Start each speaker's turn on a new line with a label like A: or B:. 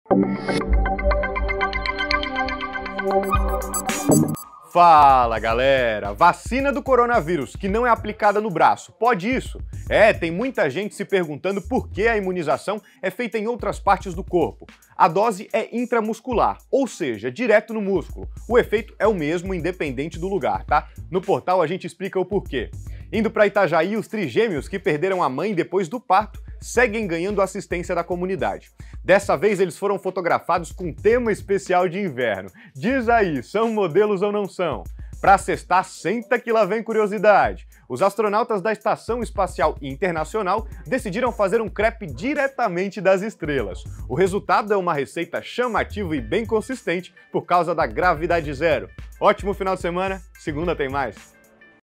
A: Fala galera, vacina do coronavírus que não é aplicada no braço, pode isso? Tem muita gente se perguntando por que a imunização é feita em outras partes do corpo. A dose é intramuscular, ou seja, direto no músculo. O efeito é o mesmo independente do lugar, tá? No portal a gente explica o porquê. Indo para Itajaí, os trigêmeos que perderam a mãe depois do parto seguem ganhando assistência da comunidade. Dessa vez eles foram fotografados com tema especial de inverno. Diz aí, são modelos ou não são? Pra sextar, senta que lá vem curiosidade. Os astronautas da Estação Espacial Internacional decidiram fazer um crepe diretamente das estrelas. O resultado é uma receita chamativa e bem consistente por causa da gravidade zero. Ótimo final de semana, segunda tem mais.